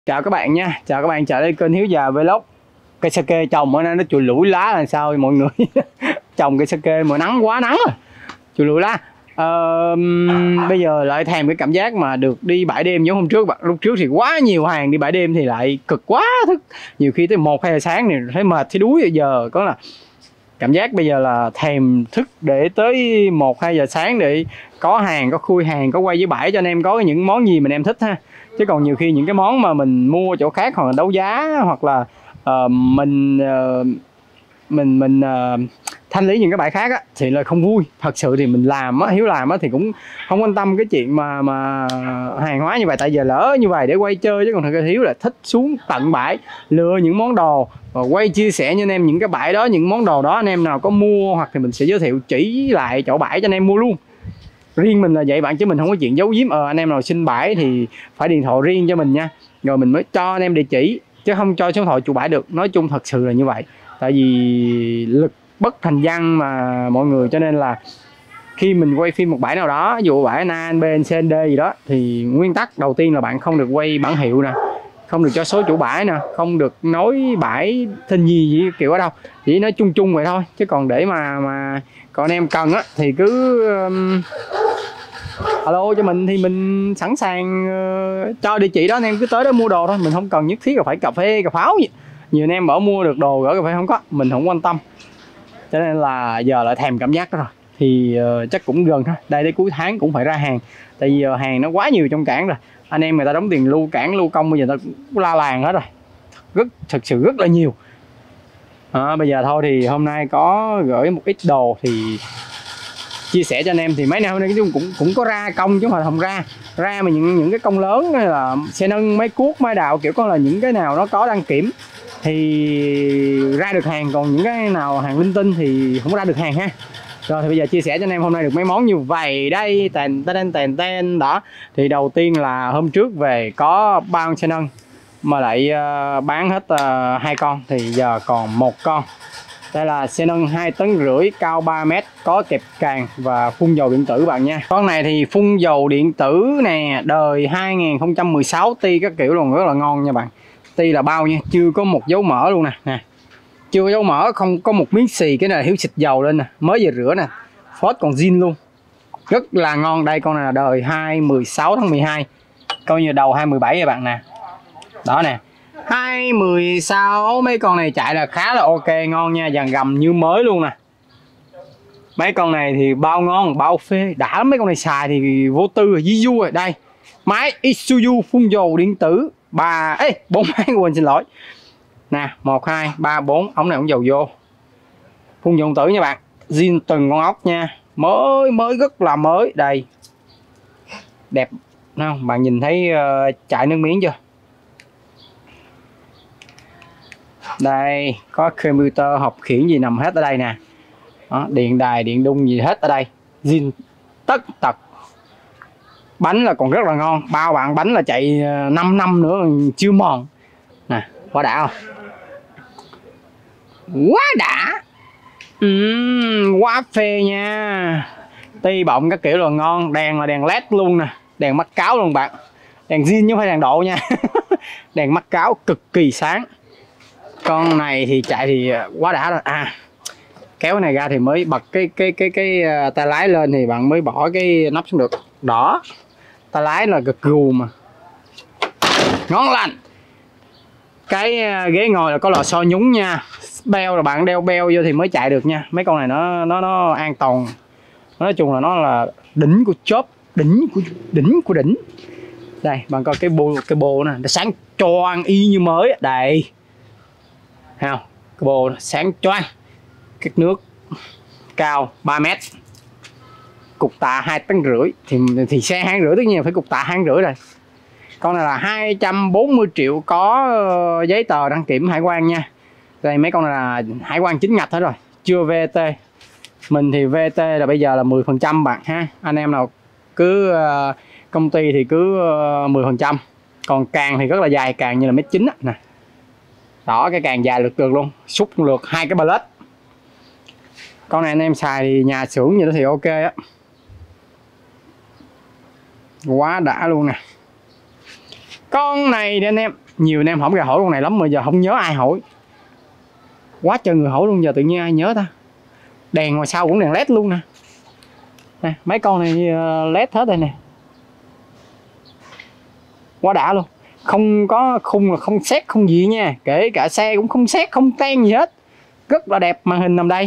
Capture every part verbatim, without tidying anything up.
Chào các bạn nha, chào các bạn trở lại kênh Hiếu Già Vlog. Cây sake trồng ở đây nó chùi lủi lá là sao mọi người? Trồng cây sake mà nắng quá nắng rồi, chùi lủi lá. Ờ, bây giờ lại thèm cái cảm giác mà được đi bãi đêm giống hôm trước bạn. Lúc trước thì quá nhiều hàng đi bãi đêm thì lại cực quá thức. Nhiều khi tới một hai giờ sáng thì thấy mệt thấy đuối. Bây giờ có là cảm giác bây giờ là thèm thức để tới một hai giờ sáng để có hàng, có khui hàng, có quay với bãi cho anh em có những món gì mình em thích ha. Chứ còn nhiều khi những cái món mà mình mua chỗ khác hoặc là đấu giá hoặc là uh, mình uh, mình mình uh, thanh lý những cái bãi khác á, thì là không vui. Thật sự thì mình làm á, Hiếu làm á thì cũng không quan tâm cái chuyện mà mà hàng hóa như vậy, tại giờ lỡ như vậy để quay chơi. Chứ còn thật ra Hiếu là thích xuống tận bãi lựa những món đồ và quay chia sẻ cho anh em những cái bãi đó, những món đồ đó anh em nào có mua hoặc thì mình sẽ giới thiệu chỉ lại chỗ bãi cho anh em mua luôn. Riêng mình là vậy bạn, chứ mình không có chuyện giấu giếm ờ anh em nào xin bãi thì phải điện thoại riêng cho mình nha, rồi mình mới cho anh em địa chỉ, chứ không cho số điện thoại chủ bãi được. Nói chung thật sự là như vậy, tại vì lực bất thành văn mà mọi người, cho nên là khi mình quay phim một bãi nào đó, ví dụ bãi A, B, C, D gì đó, thì nguyên tắc đầu tiên là bạn không được quay bản hiệu nè, không được cho số chủ bãi nè, không được nói bãi tên gì gì kiểu ở đâu, chỉ nói chung chung vậy thôi. Chứ còn để mà mà còn anh em cần á thì cứ um, alo cho mình thì mình sẵn sàng uh, cho địa chỉ đó, anh em cứ tới đó mua đồ thôi. Mình không cần nhất thiết là phải cà phê cà pháo gì. Nhiều anh em bảo mua được đồ gỡ cà phê không có, mình không quan tâm. Cho nên là giờ lại thèm cảm giác đó rồi. Thì uh, chắc cũng gần thôi, đây đến cuối tháng cũng phải ra hàng, tại vì uh, hàng nó quá nhiều trong cảng rồi. Anh em người ta đóng tiền lưu cảng lưu công bây giờ ta cũng la làng hết rồi, rất thực sự rất là nhiều. À, bây giờ thôi thì hôm nay có gửi một ít đồ thì chia sẻ cho anh em. Thì mấy nay hôm nay cũng cũng có ra công chứ mà không ra ra mà những những cái công lớn là xe nâng, máy cuốc, máy đào, kiểu có là những cái nào nó có đăng kiểm thì ra được hàng, còn những cái nào hàng linh tinh thì không ra được hàng ha. Rồi thì bây giờ chia sẻ cho anh em hôm nay được mấy món như vậy đây, tèn tên tèn tên đó. Thì đầu tiên là hôm trước về có ba con xe nâng mà lại uh, bán hết uh, hai con, thì giờ còn một con. Đây là xe nâng hai tấn rưỡi, cao ba mét, có kẹp càng và phun dầu điện tử bạn nha. Con này thì phun dầu điện tử nè, đời hai nghìn không trăm mười sáu, ti các kiểu luôn, rất là ngon nha bạn. Ti là bao nha, chưa có một dấu mỡ luôn nè, nè. Chưa có dấu mỡ, không có một miếng xì. Cái này là Hiếu xịt dầu lên nè, mới vừa rửa nè, phốt còn zin luôn, rất là ngon. Đây con này là đời hai mười sáu tháng mười hai, coi như đầu hai mười bảy các bạn nè. Đó nè, hai mười sáu, mấy con này chạy là khá là ok, ngon nha, dàn gầm như mới luôn nè. Mấy con này thì bao ngon, bao phê, đã lắm. Mấy con này xài thì vô tư rồi, di du rồi. Đây, máy Isuzu phun dầu điện tử ba ê bốn máy, quên xin lỗi nè, một hai ba bốn ống này ống dầu vô, phun dầu điện tử nha bạn, zin từng con ốc nha, mới mới rất là mới. Đây đẹp không bạn, nhìn thấy uh, chạy nước miếng chưa. Đây có computer, hộp khiển gì nằm hết ở đây nè. Đó, điện đài, điện đung gì hết ở đây, zin tất tật. Bánh là còn rất là ngon, bao bạn bánh là chạy năm năm nữa chưa mòn nè, quá đã không, quá đã. uhm, quá phê nha. Ti bọng các kiểu là ngon, đèn là đèn led luôn nè, đèn mắt cáo luôn bạn, đèn zin chứ không phải đèn độ nha. Đèn mắt cáo cực kỳ sáng. Con này thì chạy thì quá đã rồi. À, kéo cái này ra thì mới bật cái cái cái cái, cái tay lái lên thì bạn mới bỏ cái nắp xuống được. Đó, tay lái là gật gù mà ngon lành. Cái ghế ngồi là có lò xo nhúng nha, beo là bạn đeo beo vô thì mới chạy được nha. Mấy con này nó nó nó an toàn, nói chung là nó là đỉnh của chớp, đỉnh của đỉnh của đỉnh. Đây bạn coi cái bô, cái bô nè, nó sáng choang y như mới. Đây thấy không, cái bô sáng choang, cái nước cao ba mét, cục tạ hai tấn rưỡi, thì thì xe hai rưỡi tất nhiên phải cục tạ hai rưỡi rồi. Con này là hai trăm bốn mươi triệu, có giấy tờ đăng kiểm hải quan nha. Đây mấy con này là hải quan chính ngạch hết rồi, chưa vê tê. Mình thì vê tê là bây giờ là mười phần trăm bạn ha. Anh em nào cứ uh, công ty thì cứ uh, mười phần trăm. Còn càng thì rất là dài, càng như là mét chín nè. Đó, cái càng dài lượt lượt luôn, xúc lượt hai cái pallet. Con này anh em xài thì nhà xưởng gì đó thì ok á, quá đã luôn nè. Con này thì anh em Nhiều anh em hỏi gà hỏi con này lắm mà giờ không nhớ ai hỏi. Quá trời người hỏi luôn, giờ tự nhiên ai nhớ ta. Đèn ngoài sau cũng đèn led luôn nè. Nè, mấy con này led hết đây nè. Quá đã luôn. Không có khung là không xét không gì nha. Kể cả xe cũng không xét không ten gì hết. Rất là đẹp. Màn hình nằm đây.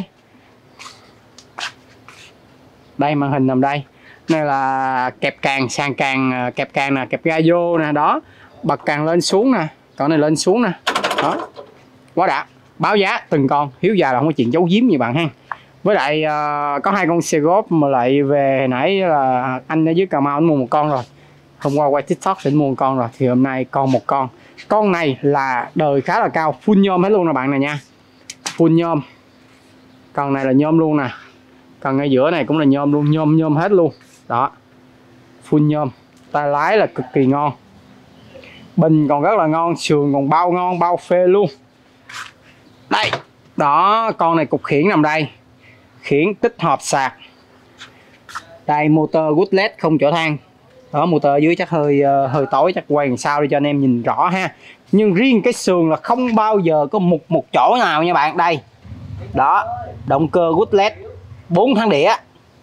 Đây màn hình nằm đây. Này là kẹp càng, sàn càng, kẹp càng nè, kẹp ga vô nè, đó. Bật càng lên xuống nè, còn này lên xuống nè. Đó. Quá đã. Báo giá từng con, Hiếu già là không có chuyện giấu giếm gì bạn ha. Với lại uh, có hai con xe góp mà lại về hồi nãy là anh ở dưới Cà Mau anh mua một con rồi. Hôm qua quay TikTok thì anh mua một con rồi, thì hôm nay còn một con. Con này là đời khá là cao, full nhôm hết luôn nè bạn này nha. Full nhôm. Con này là nhôm luôn nè. Còn ngay giữa này cũng là nhôm luôn, nhôm nhôm hết luôn. Đó. Full nhôm. Tay lái là cực kỳ ngon. Bình còn rất là ngon, sườn còn bao ngon, bao phê luôn. Đây. Đó, con này cục khiển nằm đây. Khiển tích hợp sạc. Đây motor Woodlet không chỗ than. Đó, motor ở dưới chắc hơi hơi tối, chắc quay làm sao để cho anh em nhìn rõ ha. Nhưng riêng cái sườn là không bao giờ có một một chỗ nào nha bạn. Đây. Đó, động cơ Woodlet bốn tháng đĩa.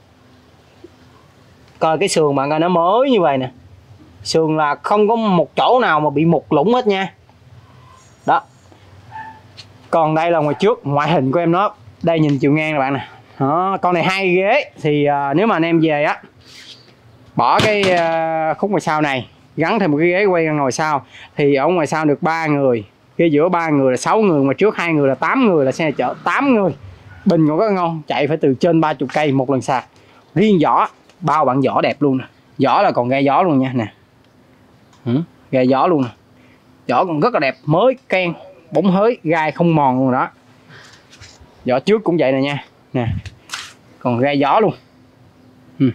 Coi cái sườn bạn coi nó mới như vậy nè. Sườn là không có một chỗ nào mà bị mục lũng hết nha. Đó. Còn đây là ngoài trước, ngoại hình của em nó. Đây nhìn chiều ngang nè bạn nè. Đó, con này hai ghế thì uh, nếu mà anh em về á, bỏ cái uh, khúc ngoài sau này, gắn thêm một cái ghế quay ra ngồi sau, thì ở ngoài sau được ba người, cái giữa ba người là sáu người, mà trước hai người là tám người, là xe chở tám người. Bình còn rất ngon, chạy phải từ trên ba mươi cây một lần sạc. Riêng vỏ, bao bạn vỏ đẹp luôn nè. Vỏ là còn gai gió luôn nha nè. Ừ, gai gió luôn nè. Vỏ còn rất là đẹp, mới ken, bóng hới, gai không mòn luôn đó. Vỏ trước cũng vậy nè nha. Nè. Còn gai gió luôn. Ừ.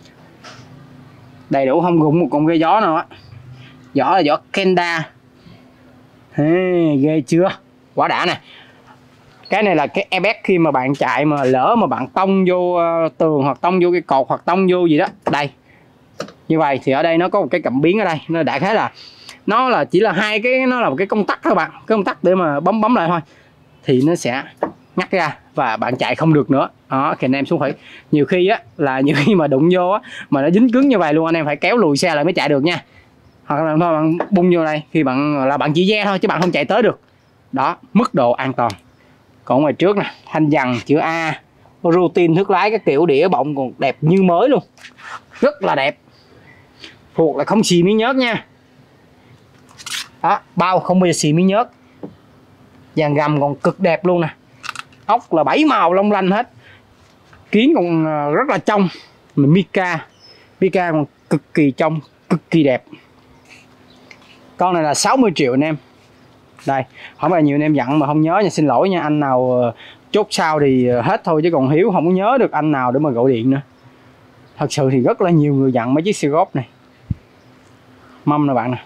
Đầy đủ không gụng một con gai gió nào á. Vỏ là vỏ Kenda. Hey, ghê chưa? Quá đã nè. Cái này là cái airbag khi mà bạn chạy mà lỡ mà bạn tông vô tường hoặc tông vô cái cột hoặc tông vô gì đó. Đây. Như vậy thì ở đây nó có một cái cảm biến ở đây, nó đại khái là nó là chỉ là hai cái, nó là một cái công tắc thôi bạn, cái công tắc để mà bấm bấm lại thôi thì nó sẽ ngắt ra và bạn chạy không được nữa. Đó, thì anh em xuống phải nhiều khi á là nhiều khi mà đụng vô á mà nó dính cứng như vậy luôn, anh em phải kéo lùi xe lại mới chạy được nha. Hoặc là thôi bạn bung vô đây khi bạn là bạn chỉ ve thôi chứ bạn không chạy tới được. Đó, mức độ an toàn. Còn ngoài trước nè, thanh dằn chữ A, routine thước lái, cái kiểu đĩa bọng còn đẹp như mới luôn, rất là đẹp. Phuộc là không xì miếng nhớt nha. Đó, bao không bao giờ xì miếng nhớt. Dàn gầm còn cực đẹp luôn nè. Ốc là bảy màu long lanh hết. Kiến còn rất là trong. Mica Mica còn cực kỳ trong, cực kỳ đẹp. Con này là sáu mươi triệu anh em. Đây, không phải nhiều anh em dặn mà không nhớ nha, xin lỗi nha. Anh nào chốt sau thì hết thôi, chứ còn Hiếu không có nhớ được anh nào để mà gọi điện nữa. Thật sự thì rất là nhiều người dặn mấy chiếc xe góp này. Mâm nè bạn nè.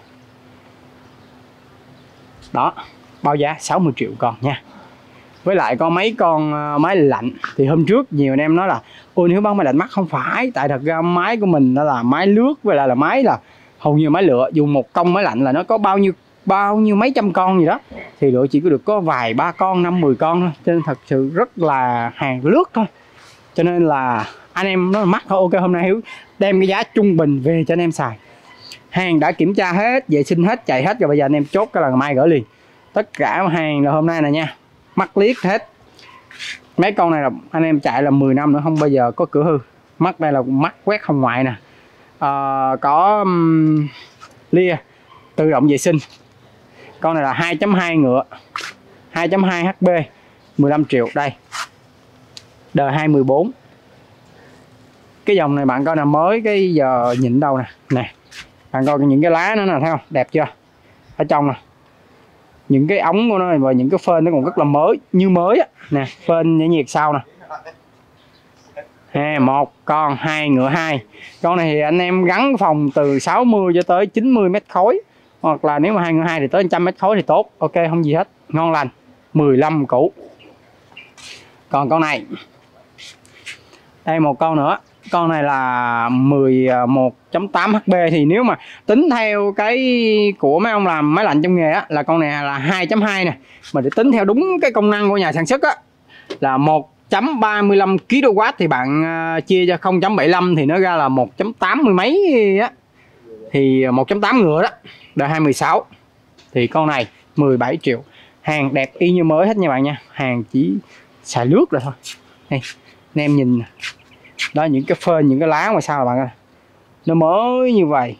Đó, bao giá sáu mươi triệu con nha. Với lại có mấy con máy lạnh thì hôm trước nhiều anh em nói là ôi Hiếu bán máy lạnh mắc, không phải. Tại thật ra máy của mình nó là máy lướt, với lại là máy là hầu như máy lựa. Dùng một công máy lạnh là nó có bao nhiêu bao nhiêu mấy trăm con gì đó, thì lựa chỉ có được có vài ba con, năm mười con thôi. Cho nên thật sự rất là hàng lướt thôi. Cho nên là anh em nói mắc thôi. Ok, hôm nay Hiếu đem cái giá trung bình về cho anh em xài. Hàng đã kiểm tra hết, vệ sinh hết, chạy hết rồi, bây giờ anh em chốt cái là mai gửi liền. Tất cả hàng là hôm nay nè nha, mắc liếc hết. Mấy con này là anh em chạy là mười năm nữa không bao giờ có cửa hư. Mắt đây là mắt quét không ngoại nè. À, có um, lia tự động vệ sinh. Con này là hai chấm hai ngựa, hai chấm hai hát pê, mười lăm triệu. Đây, đời hai mười bốn. Cái dòng này bạn coi là mới, cái giờ nhịn đâu nè. Nè, bạn coi những cái lá nó nè, thấy không? Đẹp chưa? Ở trong nè, những cái ống của nó và những cái phên nó còn rất là mới, như mới á. Nè, phên nhảy nhiệt sau nè. À, một con, hai ngựa hai. Con này thì anh em gắn phòng từ sáu mươi cho tới chín mươi mét khối. Hoặc là nếu mà hai ngựa hai thì tới một trăm mét khối thì tốt. Ok, không gì hết, ngon lành. mười lăm củ. Còn con này, đây một con nữa, Con này là mười một chấm tám H P, thì nếu mà tính theo cái của mấy ông làm máy lạnh trong nghề á, là con này là hai chấm hai nè. Mà để tính theo đúng cái công năng của nhà sản xuất á là một chấm ba mươi lăm ki lô oát, thì bạn uh, chia cho không chấm bảy mươi lăm thì nó ra là một chấm tám mươi mấy á. Thì một chấm tám ngựa đó, đời hai mươi sáu. Thì con này mười bảy triệu. Hàng đẹp y như mới hết nha bạn nha. Hàng chỉ xài lướt rồi thôi. Đây, anh em nhìn đó, những cái phên, những cái lá ngoài sao bạn ơi, nó mới như vậy.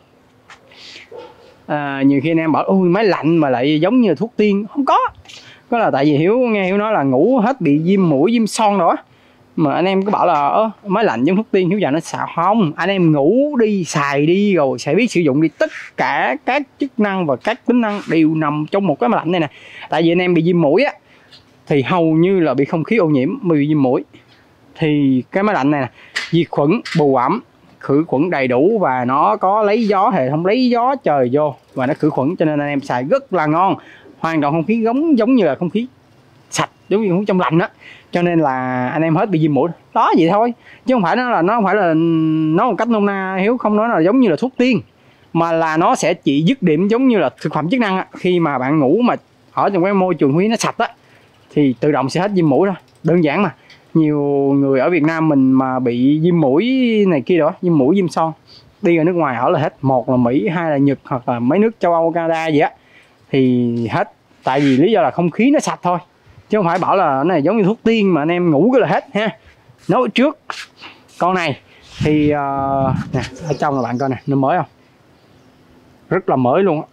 À, nhiều khi anh em bảo ôi máy lạnh mà lại giống như thuốc tiên, không có. Có là tại vì Hiếu nghe Hiếu nói là ngủ hết bị viêm mũi, viêm son đó, mà anh em cứ bảo là ơ máy lạnh giống thuốc tiên, Hiếu giờ nó sao không. Anh em ngủ đi, xài đi rồi sẽ biết sử dụng đi. Tất cả các chức năng và các tính năng đều nằm trong một cái máy lạnh này nè. Tại vì anh em bị viêm mũi á, thì hầu như là bị không khí ô nhiễm mới bị viêm mũi. Thì cái máy lạnh này nè, diệt khuẩn, bù ẩm, khử khuẩn đầy đủ, và nó có lấy gió, hệ thống lấy gió trời vô và nó khử khuẩn, cho nên anh em xài rất là ngon. Hoàn toàn không khí giống giống như là không khí sạch, giống như không khí trong lành đó. Cho nên là anh em hết bị viêm mũi đó, vậy thôi, chứ không phải nó là nó không phải là nó một cách nôm na Hiếu không nói là giống như là thuốc tiên, mà là nó sẽ chỉ dứt điểm giống như là thực phẩm chức năng á. Khi mà bạn ngủ mà ở trong cái môi trường khí nó sạch á thì tự động sẽ hết viêm mũi thôi, đơn giản mà. Nhiều người ở Việt Nam mình mà bị viêm mũi này kia đó, viêm mũi, viêm son, đi ra nước ngoài ở là hết. Một là Mỹ, hai là Nhật, hoặc là mấy nước châu Âu, Canada gì á, thì hết. Tại vì lý do là không khí nó sạch thôi, chứ không phải bảo là nó này giống như thuốc tiên mà anh em ngủ cái là hết ha. Nói trước con này thì uh, nè, ở trong là bạn coi nè, nó mới không, rất là mới luôn.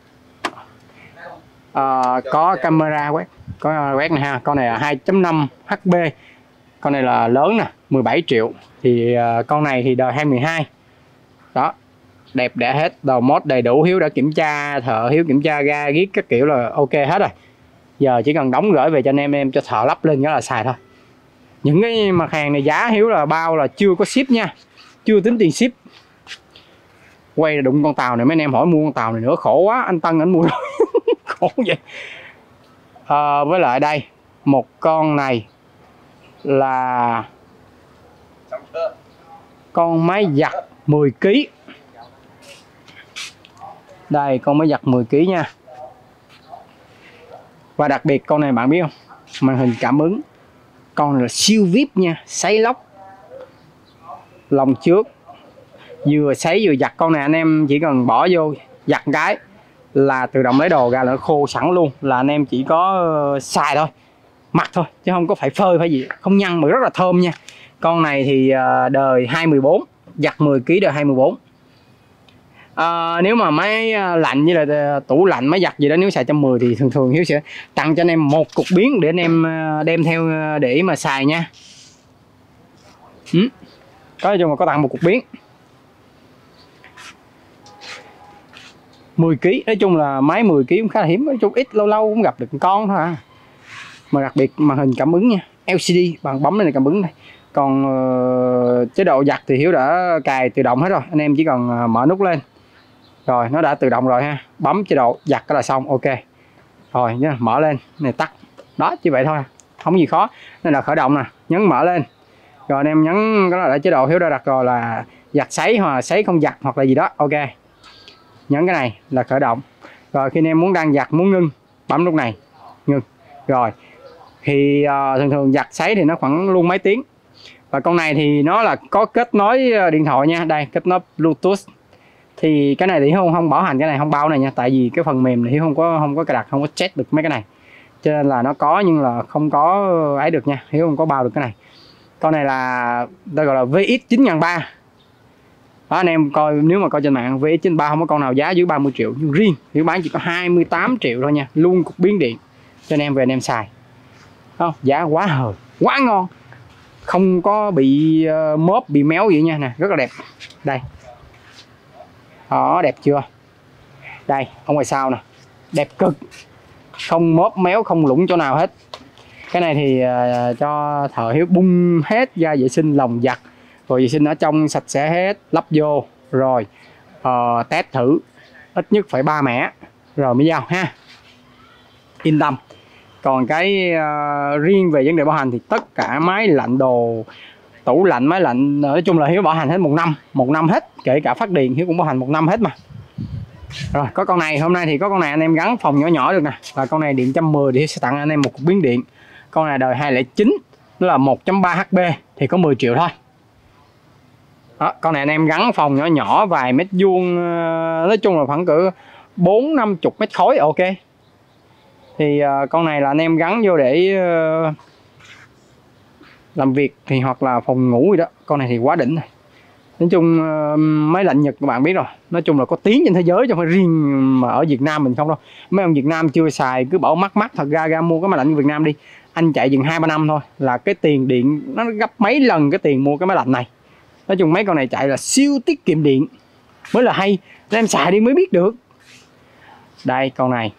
Uh, có camera quét, có quét này ha. Con này là hai chấm năm H P, con này là lớn nè, mười bảy triệu. Thì uh, con này thì đời hai mươi hai đó, đẹp đẽ hết, đầu mod đầy đủ. Hiếu đã kiểm tra, thợ Hiếu kiểm tra ga giết các kiểu là ok hết rồi. Giờ chỉ cần đóng gửi về cho anh em, em cho thợ lắp lên đó là xài thôi. Những cái mặt hàng này giá Hiếu là bao là chưa có ship nha, chưa tính tiền ship. Quay là đụng con tàu này, mấy anh em hỏi mua con tàu này nữa, khổ quá, anh Tân anh mua rồi. Khổ vậy. À, với lại đây một con này là con máy giặt mười ki lô gam. Đây con máy giặt mười ki lô gam nha. Và đặc biệt con này bạn biết không, màn hình cảm ứng. Con này là siêu vi ai pi nha, sấy lóc lòng trước, vừa sấy vừa giặt. Con này anh em chỉ cần bỏ vô giặt cái là tự động lấy đồ ra là nó khô sẵn luôn, là anh em chỉ có xài thôi, mặc thôi, chứ không có phải phơi phải gì, không nhăn mà rất là thơm nha. Con này thì đời hai mươi bốn, giặt mười ki lô gam đời hai mươi bốn. À, nếu mà máy lạnh với là tủ lạnh, máy giặt gì đó nếu xài một trăm mười thì thường thường Hiếu sẽ tặng cho anh em một cục biến để anh em đem theo để mà xài nha. Ừ. Có chung mà có tặng một cục biến mười ki lô gam. Nói chung là máy mười ki lô gam cũng khá là hiếm, nói chung ít lâu lâu cũng gặp được con thôi à. Mà đặc biệt màn hình cảm ứng nha, L C D, bạn bấm lên này cảm ứng đây. Còn uh, chế độ giặt thì Hiếu đã cài tự động hết rồi, anh em chỉ cần uh, mở nút lên rồi nó đã tự động rồi ha, bấm chế độ giặt cái là xong, ok rồi nhá. Mở lên này, tắt đó, chỉ vậy thôi, không gì khó. Nên là khởi động nè, nhấn mở lên rồi anh em nhấn cái là chế độ Hiếu đã đặt rồi là giặt sấy hoặc là sấy không giặt hoặc là gì đó, ok. Nhấn cái này là khởi động. Rồi khi anh em muốn đang giặt, muốn ngưng, bấm lúc này ngưng. Rồi thì uh, thường thường giặt sấy thì nó khoảng luôn mấy tiếng. Và con này thì nó là có kết nối điện thoại nha, đây kết nối Bluetooth. Thì cái này thì không không bảo hành, cái này không bao này nha, tại vì cái phần mềm này Hiếu không có không có cài đặt, không có check được mấy cái này, cho nên là nó có nhưng là không có ấy được nha, Hiếu không có bao được cái này. Con này là tôi gọi là V X chín nghìn ba trăm. Đó, anh em coi nếu mà coi trên mạng V X chín nghìn ba trăm không có con nào giá dưới ba mươi triệu, nhưng riêng Hiếu bán chỉ có hai mươi tám triệu thôi nha, luôn cục biến điện cho anh em về anh em xài. Không, giá quá hời, quá ngon, không có bị uh, mốp, bị méo gì nha, nè rất là đẹp. Đây đó, đẹp chưa, đây ở ngoài sau nè, đẹp cực, không mốp méo, không lủng chỗ nào hết. Cái này thì uh, cho thợ Hiếu bung hết ra vệ sinh lồng giặt, rồi vệ sinh ở trong sạch sẽ hết, lắp vô rồi uh, test thử ít nhất phải ba mẻ rồi mới giao ha, yên tâm. Còn cái uh, riêng về vấn đề bảo hành thì tất cả máy lạnh đồ, tủ lạnh, máy lạnh, nói chung là Hiếu bảo hành hết một năm, một năm hết, kể cả phát điện Hiếu cũng bảo hành một năm hết mà. Rồi có con này, hôm nay thì có con này anh em gắn phòng nhỏ nhỏ được nè, là con này điện một trăm mười thì sẽ tặng anh em một cục biến điện. Con này đời hai không không chín, nó là một chấm ba H P thì có mười triệu thôi. Đó, con này anh em gắn phòng nhỏ nhỏ vài mét vuông, nói chung là khoảng cỡ bốn năm chục mét khối ok. Thì uh, con này là anh em gắn vô để uh, làm việc thì hoặc là phòng ngủ gì đó. Con này thì quá đỉnh rồi. Nói chung uh, máy lạnh Nhật các bạn biết rồi, nói chung là có tiếng trên thế giới chứ không phải riêng mà ở Việt Nam mình không đâu. Mấy ông Việt Nam chưa xài cứ bảo mắc mắc, thật ra ra mua cái máy lạnh Việt Nam đi, anh chạy chừng hai ba năm thôi là cái tiền điện nó gấp mấy lần cái tiền mua cái máy lạnh này. Nói chung mấy con này chạy là siêu tiết kiệm điện mới là hay, nên em xài đi mới biết được. Đây con này,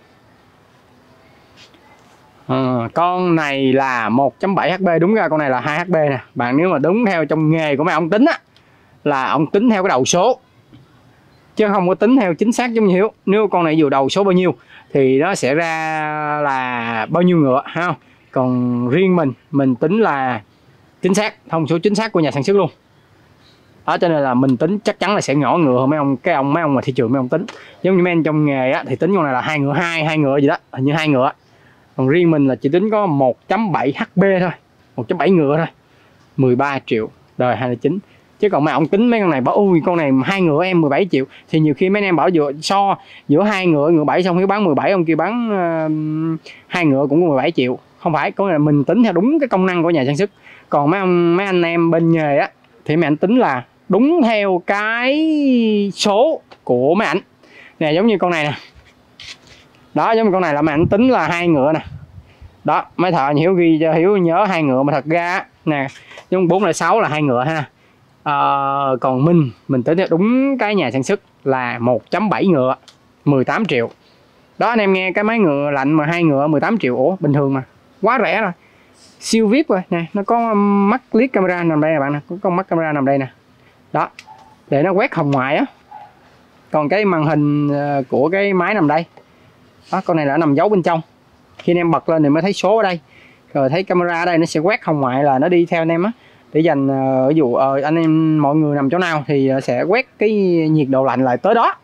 à, con này là một chấm bảy H P, đúng ra con này là hai H P nè bạn. Nếu mà đúng theo trong nghề của mấy ông tính á, là ông tính theo cái đầu số chứ không có tính theo chính xác giống như Hiếu. Nếu con này dù đầu số bao nhiêu thì nó sẽ ra là bao nhiêu ngựa ha không? Còn riêng mình mình tính là chính xác, thông số chính xác của nhà sản xuất luôn. Đó, cho nên là mình tính chắc chắn là sẽ nhỏ ngựa hơn mấy ông, cái ông mấy ông mà thị trường mấy ông tính. Giống như mấy anh trong nghề á thì tính con này là hai ngựa hai, hai ngựa gì đó, hình như hai ngựa. Còn riêng mình là chỉ tính có một chấm bảy H P thôi, một chấm bảy ngựa thôi, mười ba triệu đời hai không không chín. Chứ còn mấy ông tính mấy con này bảo ui con này hai ngựa em mười bảy triệu thì nhiều khi mấy anh em bảo giữa so giữa hai ngựa ngựa bảy xong Hiếu bán mười bảy, ông kia bán uh, hai ngựa cũng có mười bảy triệu. Không phải, có nghĩa là mình tính theo đúng cái công năng của nhà sản xuất. Còn mấy ông mấy anh em bên nghề á thì mấy anh tính là đúng theo cái số của mấy ảnh nè. Giống như con này nè, đó giống như con này là mấy ảnh tính là hai ngựa nè. Đó mấy thợ Hiếu ghi cho Hiếu nhớ hai ngựa, mà thật ra nè nhưng bốn là sáu là hai ngựa ha. À, còn mình mình tính đúng cái nhà sản xuất là một chấm bảy ngựa, mười tám triệu. Đó anh em nghe cái máy ngựa lạnh mà hai ngựa mười tám triệu, ủa bình thường mà, quá rẻ rồi, siêu vi ai pi rồi nè. Nó có mắt click camera nằm đây nè bạn nè, có con mắt camera nằm đây nè, đó để nó quét hồng ngoại á. Còn cái màn hình của cái máy nằm đây đó, con này là nằm giấu bên trong, khi anh em bật lên thì mới thấy số ở đây, rồi thấy camera ở đây nó sẽ quét hồng ngoại là nó đi theo anh em á, để dành ví dụ uh, anh em mọi người nằm chỗ nào thì sẽ quét cái nhiệt độ lạnh lại tới đó.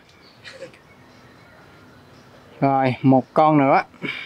Rồi một con nữa,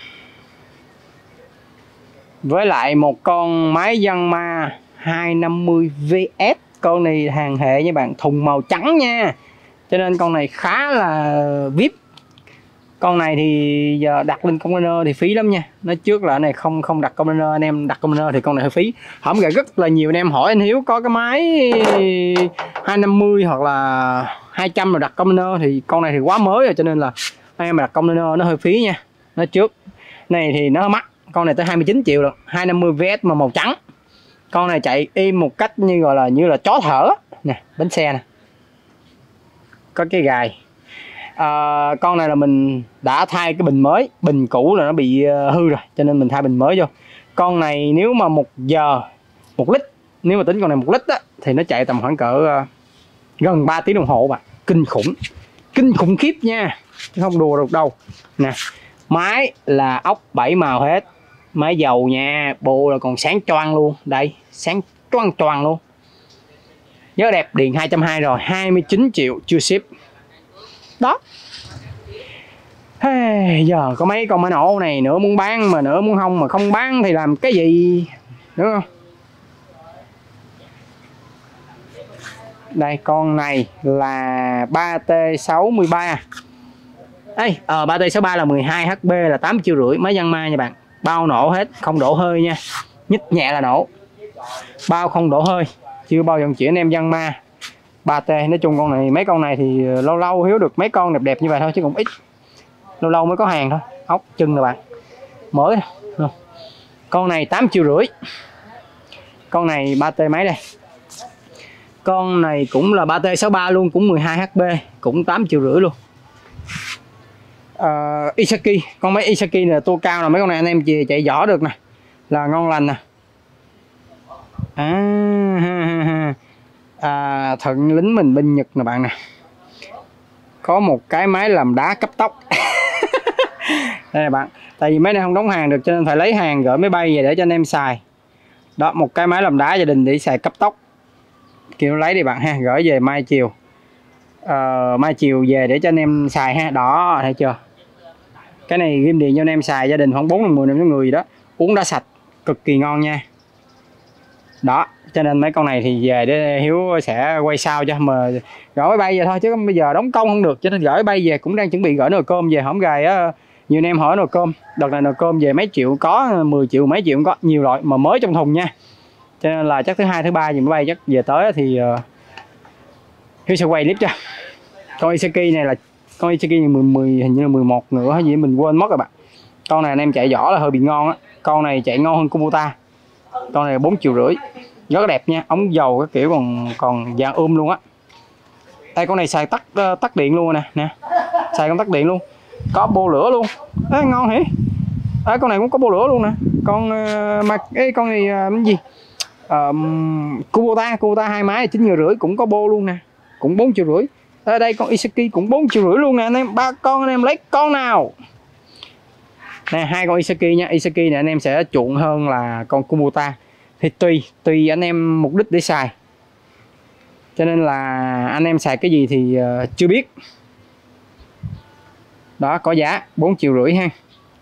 với lại một con máy Yanmar hai năm mươi V S. Con này hàng hệ nha bạn, thùng màu trắng nha, cho nên con này khá là vi ai pi. Con này thì giờ đặt lên container thì phí lắm nha. Nói trước là này không không đặt container, anh em đặt container thì con này hơi phí. Hổng gà rất là nhiều anh em hỏi anh Hiếu có cái máy hai năm mươi hoặc là hai trăm mà đặt container, thì con này thì quá mới rồi, cho nên là anh em mà đặt container nó hơi phí nha. Nói trước này thì nó mắc, con này tới hai mươi chín triệu rồi, hai năm mươi V S mà màu trắng. Con này chạy im một cách như gọi là như là chó thở nè, bánh xe nè, có cái gài. À, con này là mình đã thay cái bình mới, bình cũ là nó bị hư rồi cho nên mình thay bình mới vô. Con này nếu mà một giờ một lít, nếu mà tính con này một lít á, thì nó chạy tầm khoảng cỡ uh, gần ba tiếng đồng hồ bạn. Kinh khủng, kinh khủng khiếp nha, chứ không đùa được đâu nè. Máy là ốc bảy màu hết, máy dầu nha, bộ là còn sáng choang luôn, đây sáng choang choang luôn, nhớ đẹp. Điện hai trăm hai mươi rồi, hai mươi chín triệu chưa ship đó. Hey, giờ có mấy con máy nổ này nữa muốn bán mà nữa muốn không, mà không bán thì làm cái gì đúng không. Đây con này là ba T sáu ba. Ê, ờ ba T sáu ba là mười hai H P, là tám triệu rưỡi, máy Yanmar nha bạn. Bao nổ hết, không đổ hơi nha, nhích nhẹ là nổ, bao không đổ hơi, chưa bao vận chuyển anh em Yanmar ba T. Nói chung con này, mấy con này thì lâu lâu Hiếu được mấy con đẹp đẹp như vậy thôi, chứ cũng ít, lâu lâu mới có hàng thôi. Ốc chân nè bạn, mới nè. Con này tám triệu rưỡi, con này ba T mấy đây, con này cũng là ba T sáu ba luôn, cũng mười hai H P, cũng tám triệu rưỡi luôn. uh, Isaki, con máy Isaki này là tua cao, là mấy con này anh em chỉ chạy giỏ được nè, là ngon lành nè. À, ha, ha, ha. À, thận lính mình bên Nhật nè bạn nè, có một cái máy làm đá cấp tốc. Đây nè bạn, tại vì máy này không đóng hàng được cho nên phải lấy hàng gửi máy bay về để cho anh em xài. Đó, một cái máy làm đá gia đình để xài cấp tốc, kêu lấy đi bạn ha, gửi về mai chiều. Ờ, mai chiều về để cho anh em xài ha. Đó, thấy chưa? Cái này ghim điện cho anh em xài gia đình khoảng bốn đến mười năm người gì đó, uống đã sạch, cực kỳ ngon nha. Đó, cho nên mấy con này thì về để Hiếu sẽ quay sau cho, mà gửi máy bay về thôi chứ bây giờ đóng công không được, cho nên gửi bay về. Cũng đang chuẩn bị gửi nồi cơm về, hổng gài á. Nhiều anh em hỏi nồi cơm, đợt này nồi cơm về mấy triệu có, mười triệu mấy triệu cũng có, nhiều loại mà mới trong thùng nha. Cho nên là chắc thứ hai thứ ba gì máy bay chắc về tới thì uh, Hiếu sẽ quay clip cho. Con Isaki này là con Isaki này mười, mười hình như là mười một nữa hay gì mình quên mất rồi bạn. Con này anh em chạy vỏ là hơi bị ngon á. Con này chạy ngon hơn Kubota. Con này bốn triệu rưỡi, rất đẹp nha, ống dầu cái kiểu còn còn vàng ôm luôn á. Đây con này xài tắt uh, tắt điện luôn nè nè, xài công tắc điện luôn, có bô lửa luôn. Đấy, ngon hỉ. Đấy, con này cũng có bô lửa luôn nè. Con uh, mà cái con này uh, cái gì uh, Kubota Kubota hai máy chín triệu rưỡi cũng có bô luôn nè, cũng bốn triệu rưỡi. Ở đây con Isaki cũng bốn triệu rưỡi luôn nè anh em. Ba con anh em lấy con nào nè, hai con Isaki nha. Isaki này anh em sẽ chuộng hơn là con Kubota, thì tùy tùy anh em mục đích để xài, cho nên là anh em xài cái gì thì uh, chưa biết. Đó, có giá bốn triệu rưỡi ha.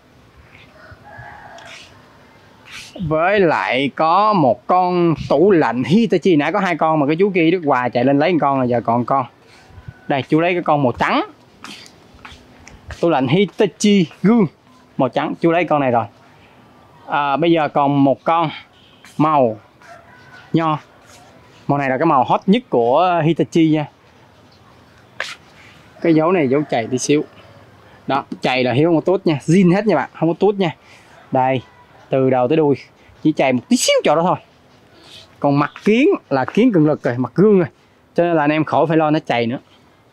Với lại có một con tủ lạnh Hitachi, nãy có hai con mà cái chú kia Đức Hòa chạy lên lấy một con, là giờ còn con. Đây chú lấy cái con màu trắng, tủ lạnh Hitachi gương màu trắng, chú lấy con này rồi. À, bây giờ còn một con màu nho, màu này là cái màu hot nhất của Hitachi nha. Cái dấu này dấu chày tí xíu. Đó, chày là Hiếu không có tốt nha, zin hết nha bạn, không có tốt nha. Đây, từ đầu tới đuôi chỉ chày một tí xíu chỗ đó thôi. Còn mặt kiến là kiến cường lực rồi, mặt gương rồi, cho nên là anh em khỏi phải lo nó chày nữa.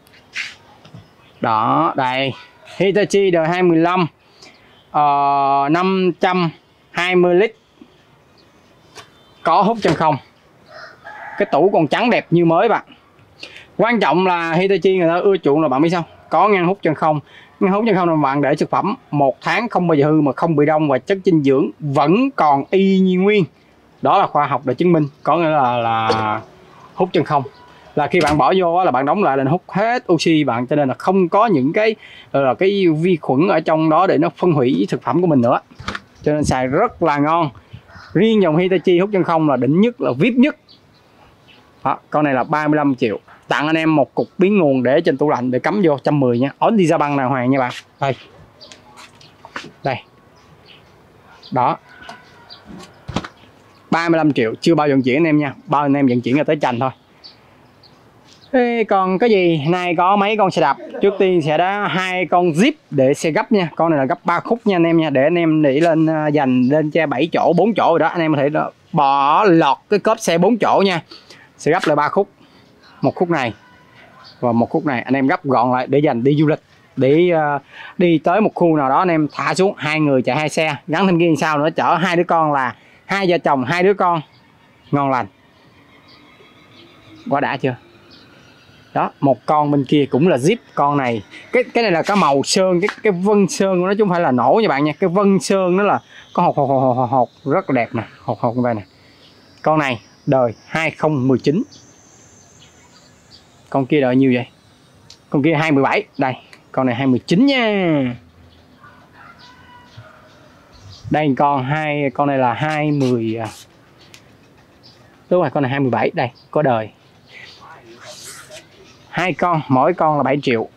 Đó, đây Hitachi đời hai mươi lăm, uh, năm trăm hai mươi lít, có hút chân không. Cái tủ còn trắng đẹp như mới bạn. Quan trọng là Hitachi người ta ưa chuộng là bạn biết sao, có ngăn hút chân không. Ngăn hút chân không là bạn để thực phẩm một tháng không bao giờ hư, mà không bị đông, và chất dinh dưỡng vẫn còn y như nguyên. Đó là khoa học đã chứng minh, có nghĩa là là hút chân không là khi bạn bỏ vô là bạn đóng lại là nó hút hết oxy bạn, cho nên là không có những cái là cái vi khuẩn ở trong đó để nó phân hủy thực phẩm của mình nữa, cho nên xài rất là ngon. Riêng dòng Hitachi hút chân không là đỉnh nhất, là vê i pê nhất. Đó, con này là ba mươi lăm triệu, tặng anh em một cục biến nguồn để trên tủ lạnh để cắm vô một trăm mười nha, ổn đi ra băng đàng hoàng nha bạn. Đây, đây, đó, ba mươi lăm triệu, chưa bao vận chuyển anh em nha, bao anh em vận chuyển là tới Chành thôi. Ê, còn cái gì nay có mấy con xe đạp. Trước tiên sẽ đã hai con Jeep để xe gấp nha, con này là gấp ba khúc nha anh em nha, để anh em để lên dành lên xe bảy chỗ bốn chỗ rồi đó, anh em có thể bỏ lọt cái cốp xe bốn chỗ nha. Sẽ gấp lại ba khúc, một khúc này và một khúc này, anh em gấp gọn lại để dành đi du lịch, để uh, đi tới một khu nào đó anh em thả xuống, hai người chạy hai xe, gắn thêm kia sau nữa, chở hai đứa con là hai vợ chồng hai đứa con, ngon lành quá đã chưa. Đó, một con bên kia cũng là Jeep, con này cái cái này là cái màu sơn, cái cái vân sơn của nó chứ không phải là nổ nha bạn nha, cái vân sơn nó là có hột hột hột hột, hột rất là đẹp nè, hột hột như vậy nè. Con này đời hai không một chín, con kia đời nhiêu vậy, con kia hai mươi bảy, đây con này hai mươi chín nha. Đây con hai, con này là hai mươi, đúng rồi, con này hai mươi bảy, đây có đời. Hai con, mỗi con là bảy triệu.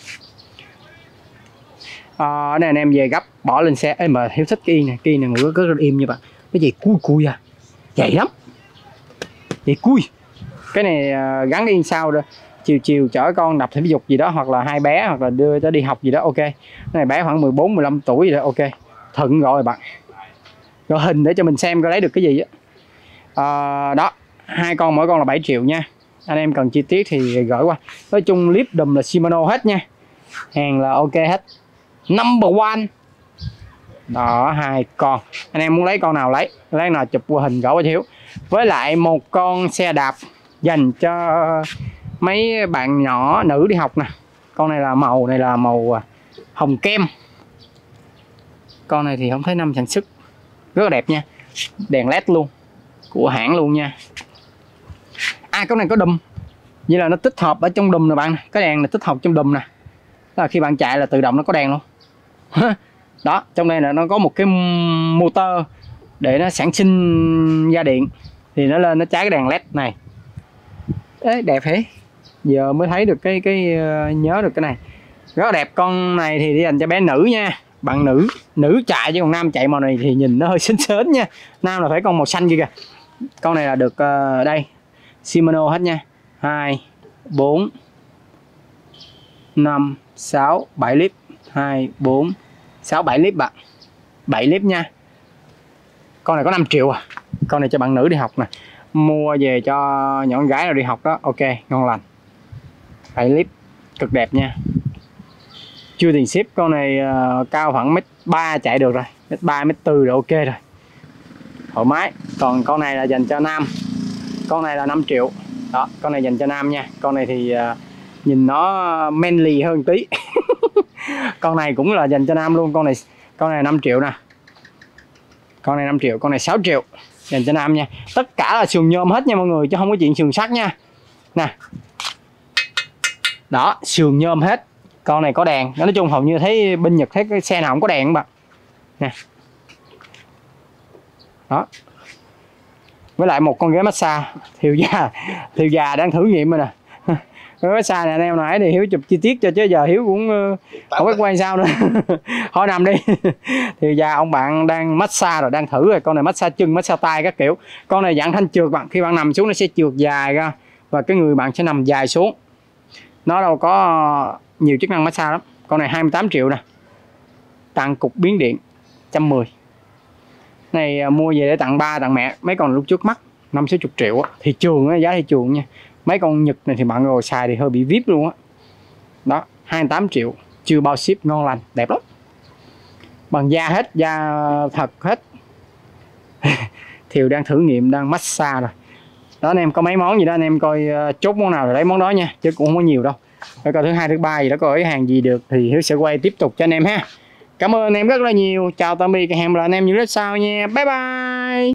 À, đây anh em về gấp bỏ lên xe. Ê, mà Hiếu thích cái yên này, cái yên này ngựa rất là im như bạn, cái gì cui cui à, dày lắm, vậy cui. Cái này uh, gắn yên sau rồi, chiều chiều chở con tập thể dục gì đó, hoặc là hai bé, hoặc là đưa cho đi học gì đó, ok. Cái này bé khoảng mười bốn mười lăm tuổi gì đó, ok. Thuận rồi bạn, rồi hình để cho mình xem có lấy được cái gì á. À, đó, hai con mỗi con là bảy triệu nha. Anh em cần chi tiết thì gửi qua. Nói chung clip đùm là Shimano hết nha, hàng là ok hết, number one. Đó, hai con, anh em muốn lấy con nào lấy, lấy nào chụp qua hình gửi qua cho Hiếu. Với lại một con xe đạp dành cho mấy bạn nhỏ nữ đi học nè. Con này là màu này là màu hồng kem. Con này thì không thấy năm sản xuất, rất là đẹp nha, đèn led luôn, của hãng luôn nha. À con này có đùm, vậy là nó tích hợp ở trong đùm nè bạn, cái đèn này tích hợp trong đùm nè, đó là khi bạn chạy là tự động nó có đèn luôn. Đó, trong đây là nó có một cái motor để nó sản sinh ra điện, thì nó lên nó cháy cái đèn led này. Đấy, đẹp thế. Giờ mới thấy được cái cái uh, nhớ được cái này. Rất là đẹp. Con này thì dành cho bé nữ nha, bạn nữ nữ chạy, chứ còn nam chạy màu này thì nhìn nó hơi xến xến nha. Nam là phải con màu xanh kia kìa. Con này là được uh, đây Shimano hết nha. Hai, bốn, năm, sáu, bảy lít. Hai, bốn, sáu, bảy lít bạn. Bảy lít nha. Con này có năm triệu à. Con này cho bạn nữ đi học nè, mua về cho nhỏ con gái nào đi học đó, ok, ngon lành. Bảy lít, cực đẹp nha. Chưa tiền ship. Con này uh, cao khoảng mét ba chạy được rồi, mét ba, mét tư rồi, ok rồi, thoải mái. Còn con này là dành cho nam, con này là năm triệu. Đó, con này dành cho nam nha. Con này thì uh, nhìn nó manly hơn tí. Con này cũng là dành cho nam luôn. Con này con này năm triệu nè. Con này năm triệu, con này sáu triệu, dành cho nam nha. Tất cả là sườn nhôm hết nha mọi người, chứ không có chuyện sườn sắt nha. Nè. Đó, sườn nhôm hết. Con này có đèn. Nói chung hầu như thấy bên Nhật thấy cái xe nào cũng có đèn các bạn. Nè. Đó. Với lại một con ghế massage. Thiều già, Thiều già đang thử nghiệm rồi nè. Cái massage này anh em nãy thì Hiếu chụp chi tiết cho, chứ giờ Hiếu cũng uh, không biết quay sao nữa. Thôi nằm đi. Thiều già ông bạn đang massage rồi, đang thử rồi. Con này massage chân, massage tay các kiểu. Con này dạng thanh trượt bạn, khi bạn nằm xuống nó sẽ trượt dài ra và cái người bạn sẽ nằm dài xuống. Nó đâu có nhiều chức năng massage lắm. Con này hai mươi tám triệu nè. Tặng cục biến điện một trăm mười. Này mua về để tặng ba tặng mẹ. Mấy con lúc trước mắc năm sáu mươi triệu á. Thị trường á, giá thị trường nha. Mấy con Nhật này thì bạn ngồi xài thì hơi bị vip luôn á. Đó, hai mươi tám triệu, chưa bao ship, ngon lành, đẹp lắm. Bằng da hết, da thật hết. Thiều đang thử nghiệm, đang massage rồi. Đó anh em có mấy món gì đó anh em coi uh, chốt món nào rồi lấy món đó nha, chứ cũng không có nhiều đâu. Để coi thứ hai thứ ba gì đó coi cái hàng gì được thì Hiếu sẽ quay tiếp tục cho anh em ha. Cảm ơn anh em rất là nhiều. Chào tạm biệt, hẹn gặp lại anh em những lúc sau nha. Bye bye.